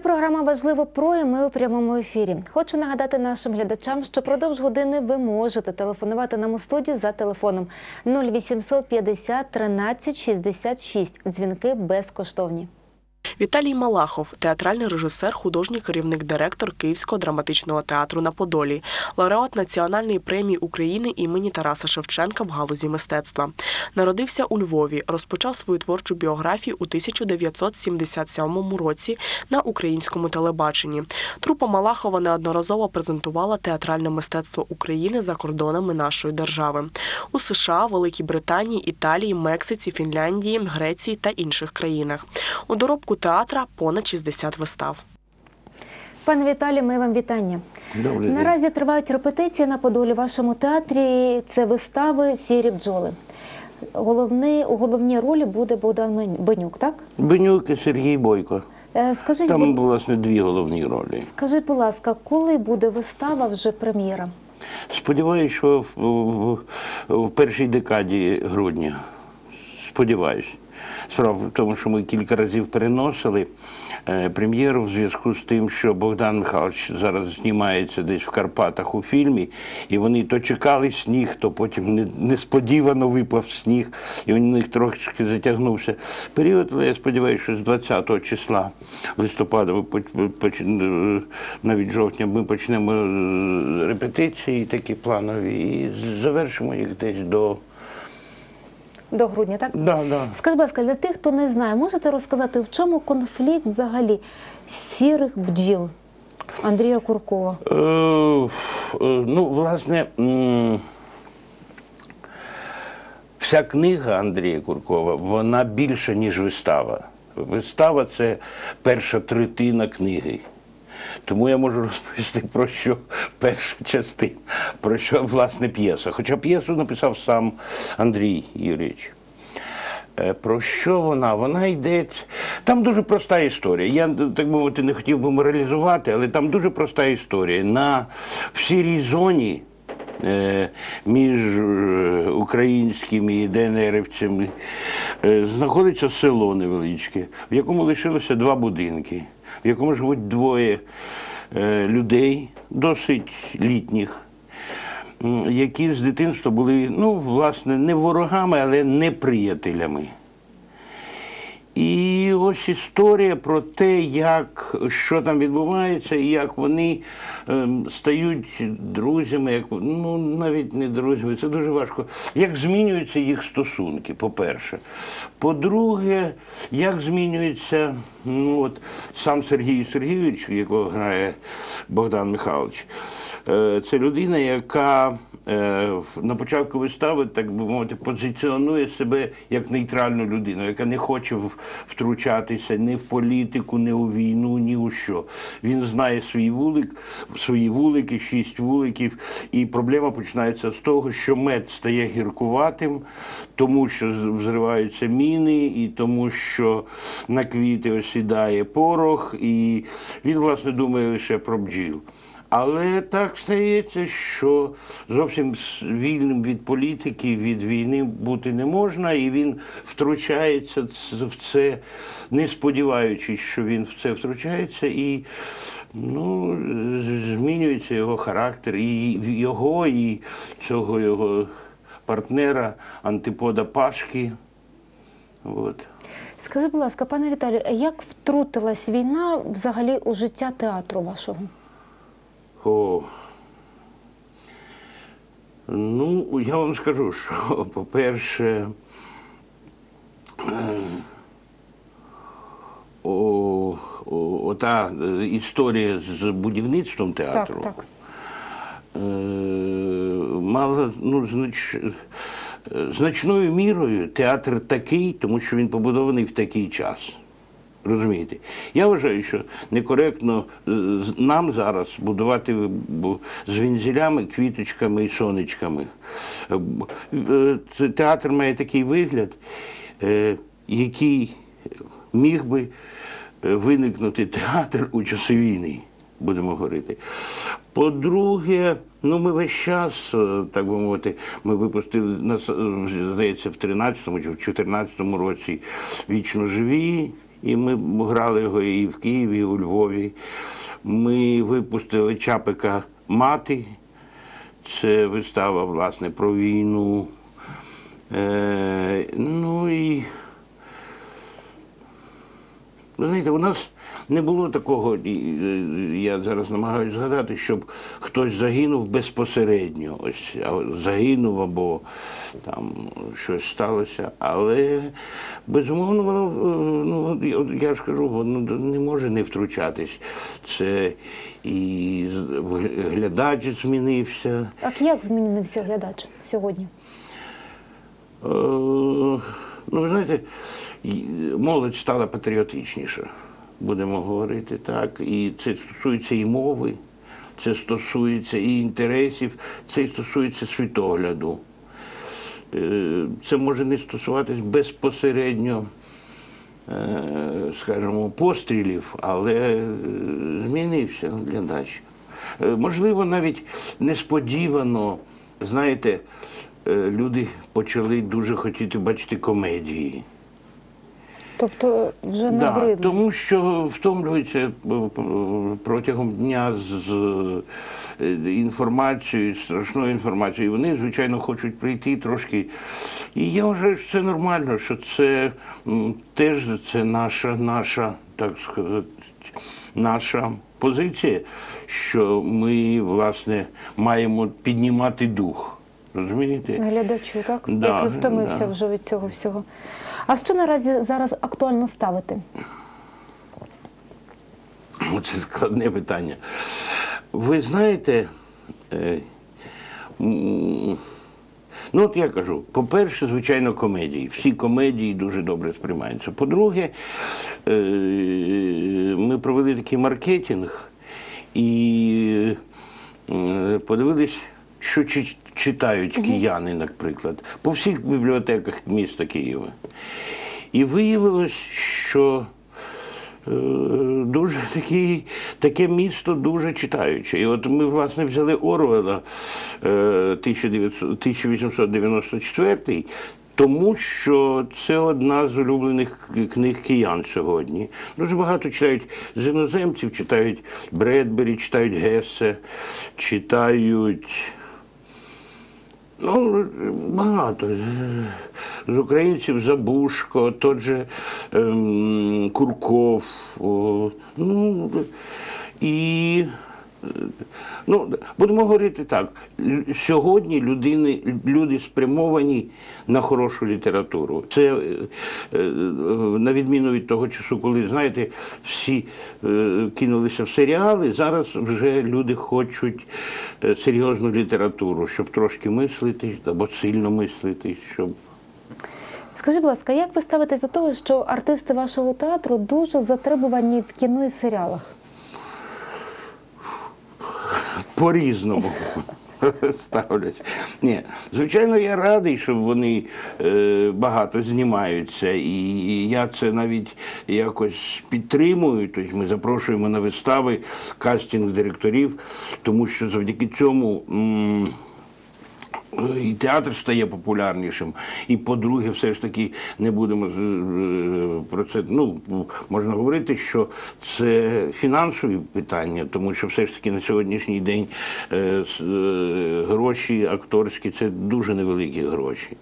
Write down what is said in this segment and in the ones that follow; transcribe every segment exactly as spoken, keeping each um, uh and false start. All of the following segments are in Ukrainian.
програма «Важливо про» і ми у прямому ефірі. Хочу нагадати нашим глядачам, що продовж години ви можете телефонувати нам у студію за телефоном нуль вісімсот п'ятдесят тринадцять шістдесят шість. Дзвінки безкоштовні. Віталій Малахов – театральний режисер, художній керівник, директор Київського драматичного театру на Подолі, лауреат Національної премії України імені Тараса Шевченка в галузі мистецтва. Народився у Львові, розпочав свою творчу біографію у тисяча дев'ятсот сімдесят сьомому році на українському телебаченні. Трупа Малахова неодноразово презентувала театральне мистецтво України за кордонами нашої держави. У США, Великій Британії, Італії, Мексиці, Фінляндії, Греції та інших країнах. У доробку театра понад шістдесят вистав. Пане Віталій, ми вам вітання. Добрий день. Наразі тривають репетиції на Подолі в вашому театрі. Це вистави «Сірі бджоли». Головний, у головній ролі буде Богдан Бенюк, так? Бенюк і Сергій Бойко. Е, Скажіть, Там, бу- власне, дві головні ролі. скажіть, будь ласка, коли буде вистава вже прем'єра? Сподіваюсь, що в, в, в першій декаді грудня. Сподіваюсь. Справа в тому, що ми кілька разів переносили е, прем'єру в зв'язку з тим, що Богдан Михайлович зараз знімається десь в Карпатах у фільмі, і вони то чекали сніг, то потім не, несподівано випав сніг, і у них трошки затягнувся період, але я сподіваюся, що з двадцятого числа листопада, ми поч- поч- навіть жовтня, ми почнемо е, репетиції такі планові і завершимо їх десь до... До грудня, так? Да, да. Скажіть, будь ласка, для тих, хто не знає, можете розказати, в чому конфлікт взагалі сірих бджіл Андрія Куркова? Е, е, ну, власне, м, вся книга Андрія Куркова, вона більша, ніж вистава. Вистава – це перша третина книги. Тому я можу розповісти, про що перша частина, про що, власне, п'єса. Хоча п'єсу написав сам Андрій Юрійович. Е, Про що вона? Вона йде... Там дуже проста історія. Я, так би мовити, не хотів би моралізувати, але там дуже проста історія. На, в сірій зоні е, між е, українськими і ДНРівцями е, знаходиться село невеличке, в якому лишилося два будинки, в якому живуть двоє е, людей, досить літніх, м, які з дитинства були, ну, власне, не ворогами, але неприятелями. І ось історія про те, як, що там відбувається, і як вони ем, стають друзями, як, ну, навіть не друзями, це дуже важко. Як змінюються їх стосунки, по-перше. По-друге, як змінюється, ну, от, сам Сергій Сергійович, якого грає Богдан Михайлович. Е, це людина, яка е, на початку вистави, так би мовити, позиціонує себе як нейтральну людину, яка не хоче в- втручатися ні в політику, ні у війну, ні у що. Він знає свій вулик, свої вулики, шість вуликів, і проблема починається з того, що мед стає гіркуватим, тому що з- взриваються міни, і тому що на квіти осідає порох, і він, власне, думає лише про бджіл. Але так стається, що зовсім с- вільним від політики, від війни бути не можна, і він втручається ц- в це, не сподіваючись, що він в це втручається, і, ну, з- змінюється його характер, і його, і цього його партнера, антипода Пашки. От. Скажіть, будь ласка, пане Віталію, а як втрутилась війна взагалі у життя театру вашого? О. Ну, я вам скажу, що, по-перше, е, о, о, ота е, історія з будівництвом театру Так, так. е, мала, ну, знач, е, значною мірою театр такий, тому що він побудований в такий час. Розумієте? Я вважаю, що некоректно е, з- нам зараз будувати бу- з вензелями, квіточками і сонечками. Е, б- е, це- Театр має такий вигляд, е, який міг би е, виникнути театр у часи війни, будемо говорити. По-друге, ну ми весь час, е, так би мовити, ми випустили, нас, е, здається, в тринадцятому чи в чотирнадцятому році «Вічно живі», І ми грали його і в Києві, і у Львові. Ми випустили Чапика «Мати». Це вистава, власне, про війну. Е, ну і, ви знаєте, у нас не було такого, я зараз намагаюся згадати, щоб хтось загинув безпосередньо, ось загинув або там щось сталося, але безумовно воно, ну я ж кажу, воно не може не втручатись. Це і глядач змінився. Так як змінився глядач сьогодні? Е, ну, ви знаєте, молодь стала патріотичніша. Будемо говорити так, і це стосується і мови, це стосується і інтересів, це стосується світогляду. Це може не стосуватись безпосередньо, скажімо, пострілів, але змінився глядач. Можливо, навіть несподівано, знаєте, люди почали дуже хотіти бачити комедії. Тобто вже Да, набридло? тому що втомлюються протягом дня з інформацією, страшною інформацією. Вони, звичайно, хочуть прийти трошки. І я вважаю, що це нормально, що це теж це наша, наша, так сказати, наша позиція, що ми, власне, маємо піднімати дух. Розумієте? Глядачу, так? Да, Який втомився да. вже від цього всього. А що наразі зараз актуально ставити? Це складне питання. Ви знаєте, е, м, ну от я кажу, по-перше, звичайно, комедії. Всі комедії дуже добре сприймаються. По-друге, е, ми провели такий маркетинг і е, подивились, що чи- читають кияни, наприклад, по всіх бібліотеках міста Києва. І виявилось, що е, дуже такий, таке місто дуже читаюче. І от ми, власне, взяли Орвелла е, тисяча вісімсот дев'яносто четвертий, тому що це одна з улюблених книг киян сьогодні. Дуже багато читають з іноземців, читають Бредбері, читають Гессе, читають... Ну, багато. З українців Забушко, тот же ем, Курков. О, ну, і, ну, будемо говорити так, сьогодні людини, люди спрямовані на хорошу літературу. Це, е, на відміну від того часу, коли, знаєте, всі е, кинулися в серіали, зараз вже люди хочуть е, серйозну літературу, щоб трошки мислити, або сильно мислити, щоб... Скажіть, будь ласка, як ви ставитесь до того, що артисти вашого театру дуже затребувані в кіно і серіалах? По-різному ставлять. Ні, звичайно, я радий, що вони е, багато знімаються, і я це навіть якось підтримую. Тобто ми запрошуємо на вистави кастинг директорів, тому що завдяки цьому м, і театр стає популярнішим, і, по-друге, все ж таки не будемо про це, ну, можна говорити, що це фінансові питання, тому що все ж таки на сьогоднішній день е, е, гроші акторські – це дуже невеликі гроші.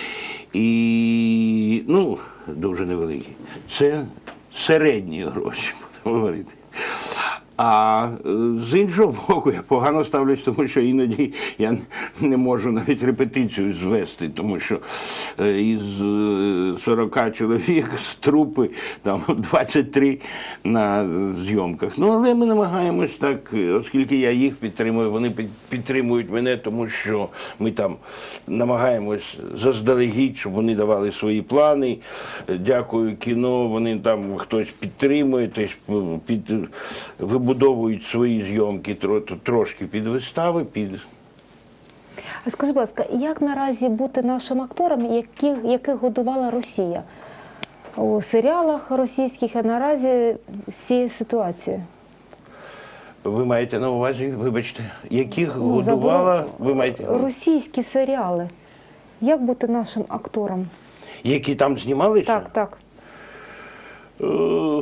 І, ну, дуже невеликі. Це середні гроші, будемо говорити. А з іншого боку, я погано ставлюсь, тому що іноді я не можу навіть репетицію звести, тому що із сорока чоловік з трупи там двадцять три на зйомках. Ну, але ми намагаємось так, оскільки я їх підтримую, вони підтримують мене, тому що ми там намагаємось заздалегідь, щоб вони давали свої плани. Дякую кіно, вони там хтось підтримує, тобто під вибудовують свої зйомки трошки під вистави, під... А скажіть, будь ласка, як наразі бути нашим актором, яких, яких годувала Росія у серіалах російських, а наразі з цією ситуацією? Ви маєте на увазі, вибачте, яких Ну, годувала, забула. ви маєте... Російські серіали. Як бути нашим актором? Які там знімалися? Так, так. Е,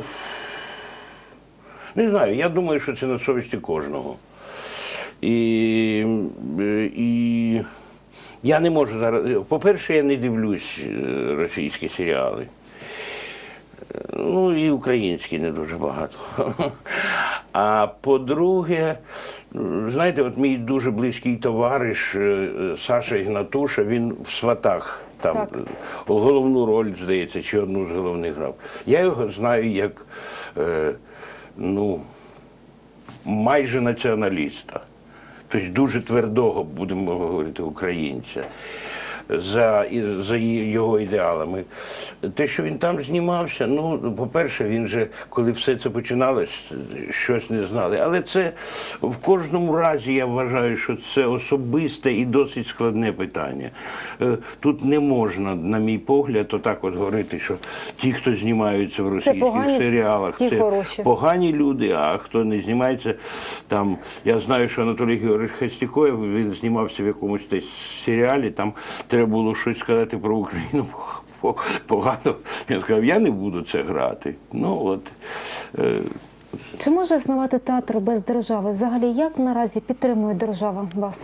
Не знаю, я думаю, що це на совісті кожного. І, е, і я не можу зараз. По-перше, я не дивлюсь е, російські серіали. Ну і українські не дуже багато. А по-друге, знаєте, от мій дуже близький товариш е, Саша Ігнатуша, він в «Сватах» там Так. головну роль, здається, чи одну з головних грав. Я його знаю як, е, ну, майже націоналіста. Тобто дуже твердого, будемо говорити, українця. За, і- за ї- його ідеалами. Те, що він там знімався, ну, по-перше, він же, коли все це починалось, щось не знали. Але це в кожному разі, я вважаю, що це особисте і досить складне питання. Е, Тут не можна, на мій погляд, отак от говорити, що ті, хто знімаються в російських погані, серіалах, ті це хороші. погані люди, а хто не знімається, там, я знаю, що Анатолій Георгійович Хастікоєв, він знімався в якомусь десь серіалі, там треба було щось сказати про Україну по- погано. Він сказав, я не буду це грати. Ну от. Е, Чи може існувати театр без держави? Взагалі, як наразі підтримує держава вас?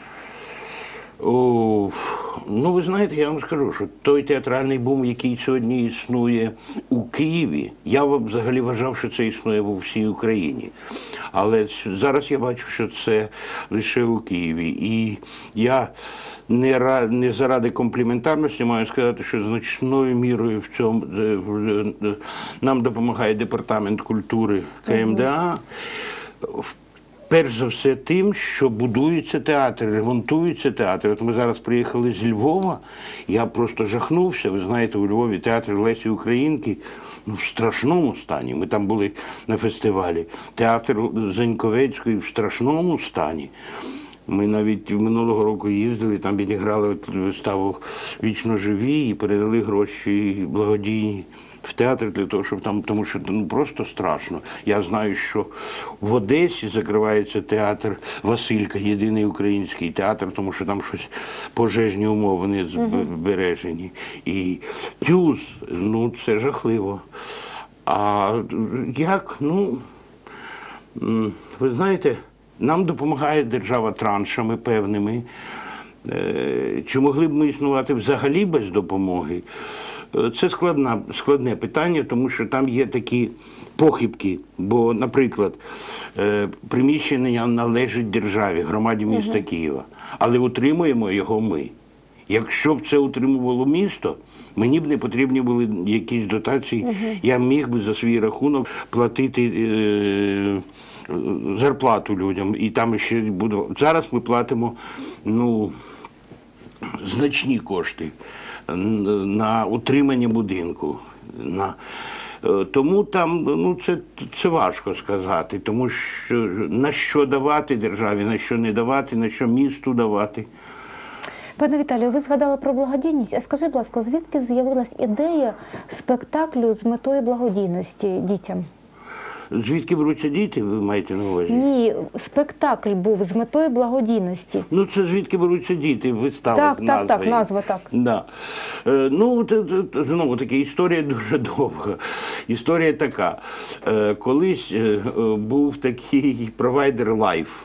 О, ну, ви знаєте, я вам скажу, що той театральний бум, який сьогодні існує у Києві, я взагалі вважав, що це існує в всій Україні. Але зараз я бачу, що це лише у Києві. І я не, ра- не заради компліментарності маю сказати, що значною мірою в цьому е, в- е, нам допомагає департамент культури КМДА. В Перш за все тим, що будується театр, ремонтується театр. От ми зараз приїхали з Львова, я просто жахнувся. Ви знаєте, у Львові театр Лесі Українки ну, в страшному стані. Ми там були на фестивалі. Театр Заньковецької в страшному стані. Ми навіть минулого року їздили, там відіграли от виставу «Вічно живі» і передали гроші благодійні в театр для того, щоб там, тому що ну, просто страшно. Я знаю, що в Одесі закривається театр Василька, єдиний український театр, тому що там щось пожежні умови не збережені. І Тюз, ну це жахливо. А як, ну, м, ви знаєте, нам допомагає держава траншами певними. Е, Чи могли б ми існувати взагалі без допомоги? Е, Це складна, складне питання, тому що там є такі похибки. Бо, наприклад, е, приміщення належить державі, громаді міста Києва, але утримуємо його ми. Якщо б це утримувало місто, мені б не потрібні були якісь дотації, uh-huh. я міг би за свій рахунок платити е, зарплату людям. І там ще буде. Зараз ми платимо ну, значні кошти на утримання будинку. На, тому там ну, це, це важко сказати, тому що на що давати державі, на що не давати, на що місту давати. Пане Віталію, ви згадали про благодійність. А скажіть, будь ласка, звідки з'явилась ідея спектаклю з метою благодійності дітям? Звідки беруться діти, ви маєте на увазі? Ні, спектакль був з метою благодійності. Ну, це звідки беруться діти, вистава Так, з так, назвою. так, назва так. Да. Е, ну, т- т- т- знову таки, історія дуже довга. Історія така. Е, колись е, е, був такий провайдер Life,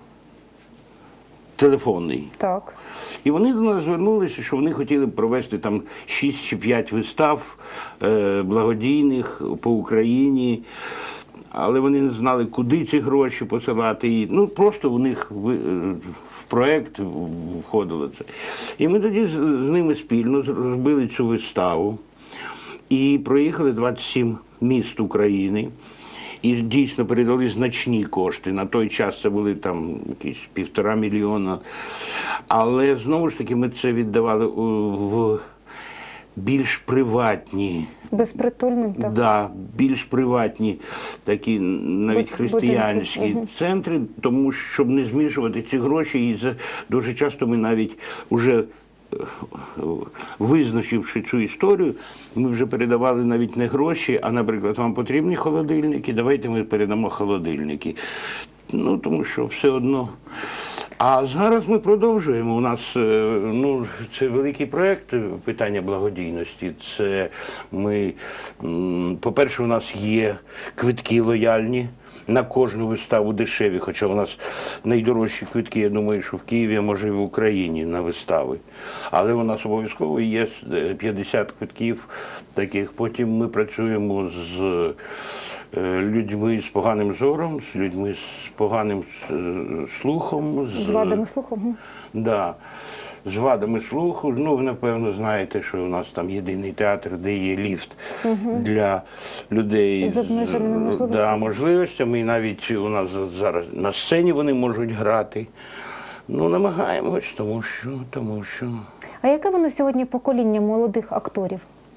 телефонний. Так. І вони до нас звернулися, що вони хотіли б провести там шість чи п'ять вистав е, благодійних по Україні, але вони не знали, куди ці гроші посилати. І, ну, просто у них в, в проєкт входило це. І ми тоді з, з ними спільно зробили цю виставу і проїхали двадцять сім міст України. І дійсно передали значні кошти. На той час це були там якісь півтора мільйона. Але знову ж таки ми це віддавали в більш приватні, Безпритульним, так? да, більш приватні такі навіть Буд- християнські будинки. Мгм. центри, тому щоб не змішувати ці гроші. І за- дуже часто ми навіть уже визначивши цю історію, ми вже передавали навіть не гроші, а, наприклад, вам потрібні холодильники, давайте ми передамо холодильники. Ну, тому що все одно. А зараз ми продовжуємо. У нас, е, ну, це великий проєкт питання благодійності. Це ми, м, по-перше, у нас є квитки лояльні на кожну виставу дешеві, хоча у нас найдорожчі квитки, я думаю, що в Києві, а може і в Україні на вистави. Але у нас обов'язково є п'ятдесят квитків таких. Потім ми працюємо з е, людьми з поганим зором, з людьми з поганим с- слухом. З вадами слуху. Мгм. Да, з вадами слуху. Ну, ви, напевно, знаєте, що у нас там єдиний театр, де є ліфт для людей З обмеженими можливостями. Да, можливостями. І навіть у нас зараз на сцені вони можуть грати. Ну, намагаємось, тому що, тому що. А яке воно сьогодні покоління молодих акторів?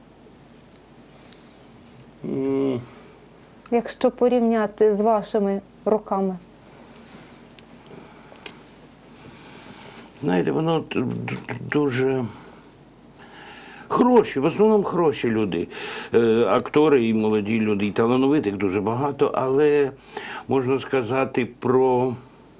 м, Якщо порівняти з вашими роками? Знаєте, воно д- д- дуже хороші, в основному хороші люди. Е, актори і молоді люди, і талановитих дуже багато, але можна сказати про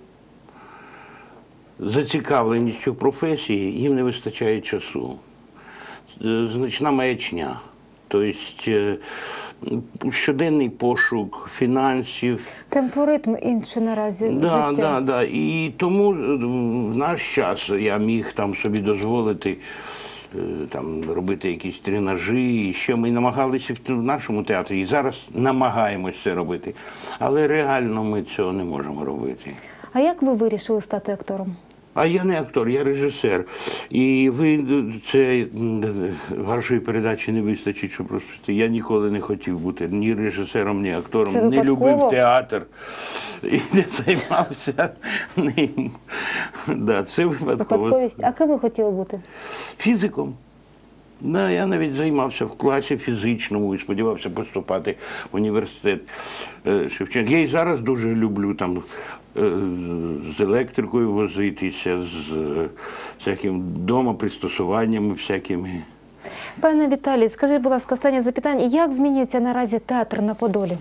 зацікавленість у професії, їм не вистачає часу. Е, Значна маячня. Тобто е, щоденний пошук фінансів. Темпоритм інший наразі Да, життя. да, да. І тому е, в наш час я міг там собі дозволити е, там робити якісь тренажі. І ще ми намагалися в нашому театрі, і зараз намагаємось це робити. Але реально ми цього не можемо робити. А як ви вирішили стати актором? А я не актор, я режисер. І ви це м, вашої передачі не вистачить, щоб розповісти. Я ніколи не хотів бути ні режисером, ні актором, Це не любив випадково? театр і не займався ним. Да, це випадково. Випадковість. А ким ви хотіли бути? Фізиком. Да, я навіть займався в класі фізичному і сподівався поступати в університет е, Шевченка. Я і зараз дуже люблю там е, з електрикою возитися, з е, всяким домопристосуваннями всякими. Пане Віталій, скажіть, будь ласка, останнє запитання. Як змінюється наразі театр на Подолі?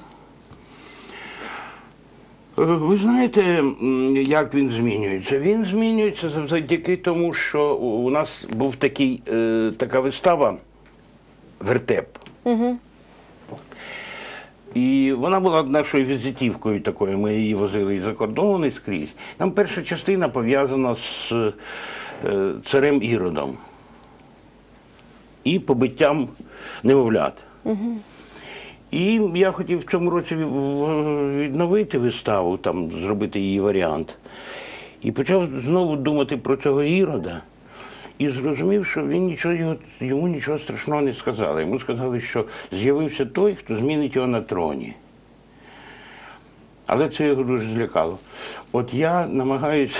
Е, Ви знаєте, м, як він змінюється? Він змінюється завдяки тому, що у нас був такий, е, така вистава «Вертеп». Угу. І вона була нашою візитівкою такою, ми її возили і за кордон, і скрізь. Там перша частина пов'язана з е, царем Іродом і побиттям немовлят. Угу. І я хотів в цьому році відновити виставу, там, зробити її варіант. І почав знову думати про цього Ірода. І зрозумів, що він нічого, його- йому нічого страшного не сказали. Йому сказали, що з'явився той, хто змінить його на троні. Але це його дуже злякало. От я намагаюся,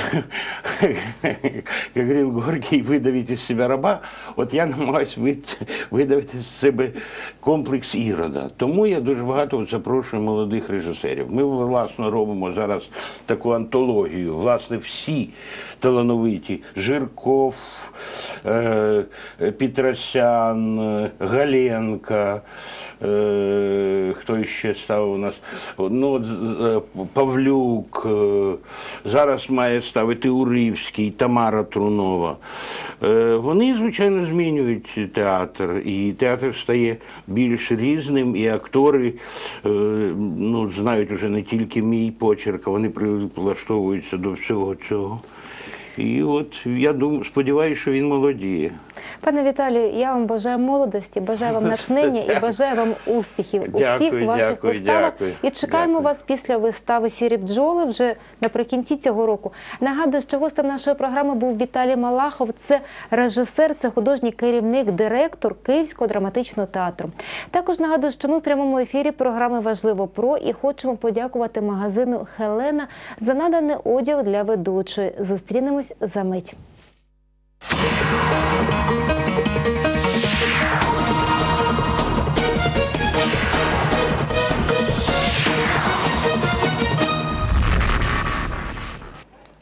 як говорив Горький, видавити з себе раба, от я намагаюся вид- видавити з себе комплекс Ірода. Тому я дуже багато запрошую молодих режисерів. Ми, власне, робимо зараз таку антологію. Власне, всі талановиті. Жирков, е, Петросян, Галенка, е, хто ще став у нас? Ну, от, е, Павлюк, е, зараз має ставити Уривський, Тамара Трунова. Е, Вони, звичайно, змінюють театр, і театр стає більш різним, і актори е, ну, знають уже не тільки мій почерк, а вони прилаштовуються до всього цього. І от я думаю, сподіваюся, що він молодіє. Пане Віталію, я вам бажаю молодості, бажаю вам натхнення і бажаю вам успіхів у Дякую, всіх ваших дякую, виставах. дякую, І чекаємо дякую. вас після вистави «Сірі бджоли» вже наприкінці цього року. Нагадую, що гостем нашої програми був Віталій Малахов. Це режисер, це художній керівник, директор Київського драматичного театру. Також нагадую, що ми в прямому ефірі програми «Важливо про» і хочемо подякувати магазину «Хелена» за наданий одяг для ведучої. Зустрінемось за мить.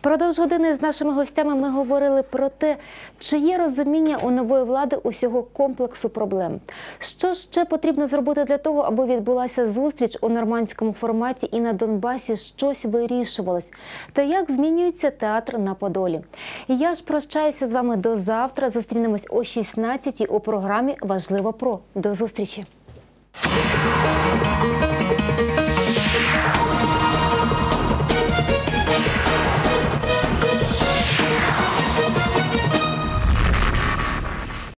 Продовж години з нашими гостями ми говорили про те, чи є розуміння у нової влади усього комплексу проблем. Що ще потрібно зробити для того, аби відбулася зустріч у нормандському форматі і на Донбасі щось вирішувалось? Та як змінюється театр на Подолі? І я ж прощаюся з вами до завтра. Зустрінемось о шістнадцятій у програмі «Важливо про». До зустрічі!